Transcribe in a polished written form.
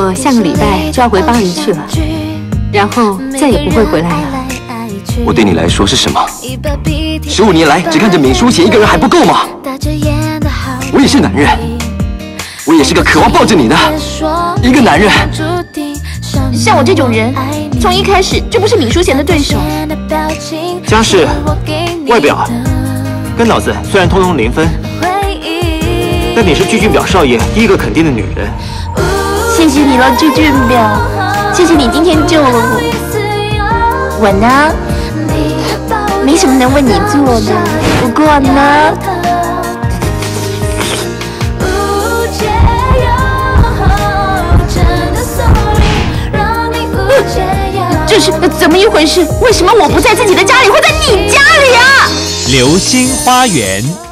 我下个礼拜就要回巴黎去了，然后再也不会回来了。 我对你来说是什么？15年来只看着闵淑贤一个人还不够吗？我也是男人，我也是个渴望抱着你的一个男人。 像我这种人，从一开始就不是闵淑贤的对手。 家世、外表跟脑子虽然通通0分，但你是具俊表少爷第一个肯定的女人。 谢谢你了，具俊表，谢谢你今天救了我。我呢，没什么能为你做的，不过呢，这是怎么一回事？为什么我不在自己的家里，会在你家里啊？ 流星花园。